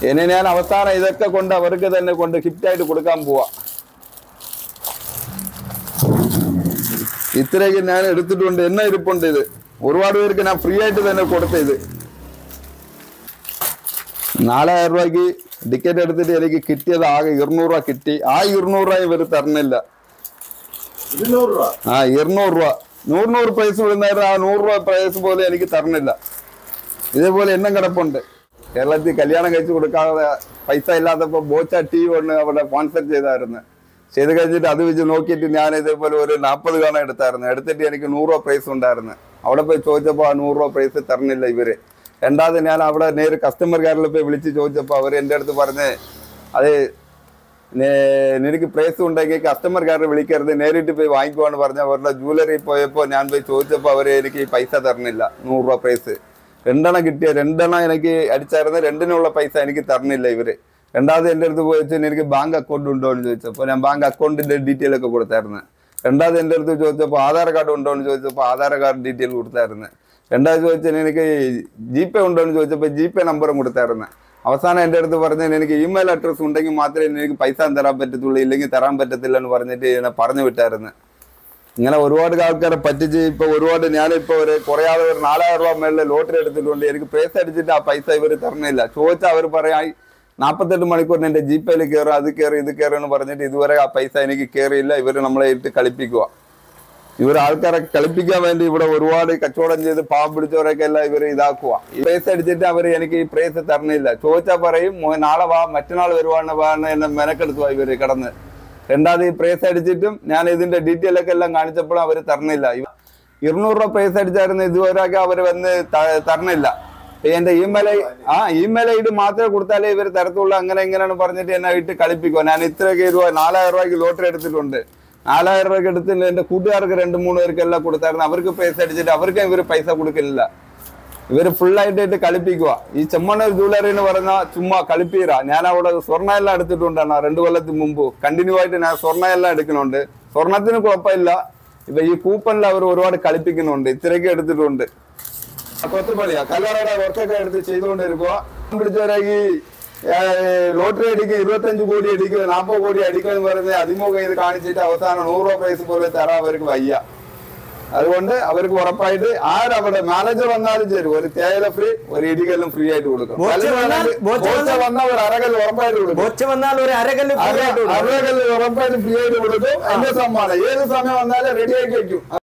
ഇനി ഞാൻ അവസാനം ഇതൊക്കെ കൊണ്ട് അവർക്ക് തന്നെ കൊണ്ട് ഗിഫ്റ്റായിട്ട് കൊടുക്കാൻ പോവാ. ഇത്രയൊക്കെ ഞാൻ എടുത്തിട്ടുണ്ട്. എന്നെ ഇരിപ്പുണ്ട്. ഇത് ഒരുപാട് പേർക്ക് ഞാൻ ഫ്രീ ആയിട്ട് തന്നെ കൊടുത്ത. ഇത് 4000 രൂപയ്ക്ക് ടിക്കറ്റ് എടുത്തിട്ട് എനിക്ക് കിട്ടിയത് ആകെ 200 രൂപ കിട്ടി. ആ 200 രൂപ ഇവർ തരണില്ല. 200 രൂപ 100 പ്രൈസ് വിടുന്നായിരുന്നു. ആ 100 രൂപ പ്രൈസ് പോലും എനിക്ക് തരണില്ല. ഇതേപോലെ എണ്ണം കിടപ്പുണ്ട്. കേരളത്തിൽ കല്യാണം കഴിച്ചു കൊടുക്കാതെ പൈസ ഇല്ലാത്തപ്പോൾ ബോച്ച TV കൊണ്ട് അവിടെ സ്പോൺസർ ചെയ്ത് കഴിഞ്ഞിട്ട് അത് വെച്ച് നോക്കിയിട്ട് ഞാൻ ഇതേപോലെ ഒരു 40 കാണാൻ എടുത്തിട്ട് എനിക്ക് 100 രൂപ പ്രൈസ് ഉണ്ടായിരുന്നു. അവിടെ പോയി ചോദിച്ചപ്പോൾ ആ 100 രൂപ പ്രൈസ് തരണില്ല ഇവര്. രണ്ടാമത് ഞാൻ അവിടെ നേരെ കസ്റ്റമർ കെയറിൽ പോയി വിളിച്ച് ചോദിച്ചപ്പോൾ അവർ എൻ്റെ അടുത്ത് പറഞ്ഞ് അത് നിനക്ക് പ്രൈസ് ഉണ്ടെങ്കിൽ കസ്റ്റമർ കെയറിൽ വിളിക്കരുത്, നേരിട്ട് പോയി വാങ്ങിക്കുവാന്ന് പറഞ്ഞ അവരുടെ ജ്വല്ലറി പോയപ്പോൾ ഞാൻ പോയി ചോദിച്ചപ്പോൾ അവർ എനിക്ക് പൈസ തരണില്ല. 100 രൂപ പ്രൈസ് 2 എണ്ണം കിട്ടിയ 2 എണ്ണം എനിക്ക് അടിച്ചായിരുന്നു. 2-നുള്ള പൈസ എനിക്ക് തരണില്ല ഇവര്. രണ്ടാമത് എൻ്റെ അടുത്ത് പോയിച്ച് എനിക്ക് ബാങ്ക് അക്കൗണ്ട് ഉണ്ടോ എന്ന് ചോദിച്ചപ്പോൾ ഞാൻ ബാങ്ക് അക്കൗണ്ടിന്റെ ഡീറ്റെയിൽ ഒക്കെ കൊടുത്തായിരുന്നു. രണ്ടാമത് എൻ്റെ അടുത്ത് ചോദിച്ചപ്പോൾ ആധാർ കാർഡ് ഉണ്ടോ എന്ന് ചോദിച്ചപ്പോൾ ആധാർ കാർഡ് ഡീറ്റെയിൽ കൊടുത്തായിരുന്നു. രണ്ടാമത് ചോദിച്ചാൽ എനിക്ക് GPay ഉണ്ടോ എന്ന് ചോദിച്ചപ്പോൾ GPay നമ്പറും കൊടുത്തായിരുന്നു. അവസാനം എൻ്റെ അടുത്ത് പറഞ്ഞാൽ എനിക്ക് ഇമെയിൽ അഡ്രസ്സ് ഉണ്ടെങ്കിൽ മാത്രമേ എനിക്ക് പൈസ തരാൻ പറ്റത്തുള്ളൂ, ഇല്ലെങ്കിൽ തരാൻ പറ്റത്തില്ല എന്ന് പറഞ്ഞിട്ട് എന്നെ പറഞ്ഞു വിട്ടായിരുന്നു. ഇങ്ങനെ ഒരുപാട് ആൾക്കാരെ പറ്റിച്ച് ഇപ്പോൾ ഒരുപാട് ഞാനിപ്പോൾ കുറേ ആൾ 4000 രൂപ മേളിൽ ലോട്ടറി എടുത്തിട്ടുണ്ട്. എനിക്ക് പൈസ അടിച്ചിട്ട് ആ പൈസ ഇവർ തരണില്ല. ചോദിച്ചാൽ അവർ പറയാം 48 മണിക്കൂറിന് എൻ്റെ GPayയിൽ കയറുക, അത് കയറി ഇത് കയറി എന്ന് പറഞ്ഞിട്ട് ഇതുവരെ ആ പൈസ എനിക്ക് കയറിയില്ല. ഇവർ നമ്മളെ ഇട്ട് കളിപ്പിക്കുക. ഇവർ ആൾക്കാരെ കളിപ്പിക്കാൻ വേണ്ടി ഇവിടെ ഒരുപാട് കച്ചവടം ചെയ്ത് പാവം പിടിച്ചവരൊക്കെ എല്ലാം ഇവർ ഇതാക്കുക. ഈ പ്രൈസ് അടിച്ചിട്ട് അവർ എനിക്ക് ഈ പ്രൈസ് തരണില്ല. ചോദിച്ചാൽ പറയും നാളെ വാ, മറ്റന്നാൾ വരുവാണ് എന്നെ മെനക്കെടുത്തുവാ ഇവര് കിടന്ന്. രണ്ടാമത് ഈ പ്രൈസ് അടിച്ചിട്ടും ഞാൻ ഇതിന്റെ ഡീറ്റെയിൽ ഒക്കെ എല്ലാം കാണിച്ചപ്പോഴും അവർ തരണില്ല. 200 രൂപ പ്രൈസ് അടിച്ചായിരുന്നു. ഇതുവരെയൊക്കെ അവർ വന്ന് തരണില്ല. എന്റെ ഇമെയിൽ ID മാത്രമേ കൊടുത്താലേ ഇവർ തരത്തുള്ളൂ. അങ്ങനെ എങ്ങനെയാണ് പറഞ്ഞിട്ട് എന്നെ ഇട്ട് കളിപ്പിക്കുക. ഞാൻ ഇത്രയൊക്കെ 4000 രൂപയ്ക്ക് ലോട്ടറി എടുത്തിട്ടുണ്ട്. 4000 രൂപയ്ക്ക് എടുത്തിട്ട് എന്റെ കൂട്ടുകാർക്ക് 2-3 പേർക്കെല്ലാം കൊടുത്തായിരുന്നു. അവർക്ക് പൈസ അടിച്ചിട്ട് അവർക്ക് ഇവർ പൈസ കൊടുക്കില്ല. ഇവര് ഫുള്ളായിട്ട് കളിപ്പിക്കുക. ഈ ചെമ്മണ്ണൂർ ജ്വല്ലറി എന്ന് പറഞ്ഞാൽ ചുമ്മാ കളിപ്പീര. ഞാൻ അവിടെ സ്വർണ്ണ എല്ലാം എടുത്തിട്ടുണ്ടാണ് 2 കൊല്ലത്തിന് മുമ്പ്. കണ്ടിന്യൂ ആയിട്ട് ഞാൻ സ്വർണ്ണ എല്ലാം എടുക്കുന്നുണ്ട്. സ്വർണത്തിന് കുഴപ്പമില്ല. ഇപ്പൊ ഈ കൂപ്പണിൽ അവർ ഒരുപാട് കളിപ്പിക്കുന്നുണ്ട്. ഇത്രയൊക്കെ എടുത്തിട്ടുണ്ട്. കൊത്തുപണിയാ കല്ലറയുടെ വർക്കൊക്കെ എടുത്ത് ചെയ്തുകൊണ്ടിരിക്കുക. പിടിച്ചവരാക്കി ലോട്ടറി അടിക്കുക, 25 കോടി അടിക്കുക, 40 കോടി അടിക്കുക എന്ന് പറഞ്ഞ് അതിമുഖം ഇത് കാണിച്ചിട്ട് അവസാനം 100 രൂപ പ്രൈസ് പോലെ തരാൻ അവർക്ക് വയ്യ. അതുകൊണ്ട് അവർക്ക് ഉറപ്പായിട്ട് ആരവിടെ മാനേജർ വന്നാലും ശരി ഒരു തേയില ഫ്രീ, ഒരു ഇടികല്ലും ഫ്രീ ആയിട്ട് കൊടുക്കും. വന്നാൽ ഒരു അരകല്ല് ഉറപ്പായിട്ട് കൊടുക്കും. അരകല്ല് ഉറപ്പായിട്ട് ഫ്രീ ആയിട്ട് കൊടുക്കും. എന്റെ സമ്മാനം ഏത് സമയം വന്നാലും റെഡി ആക്കി വെക്കും.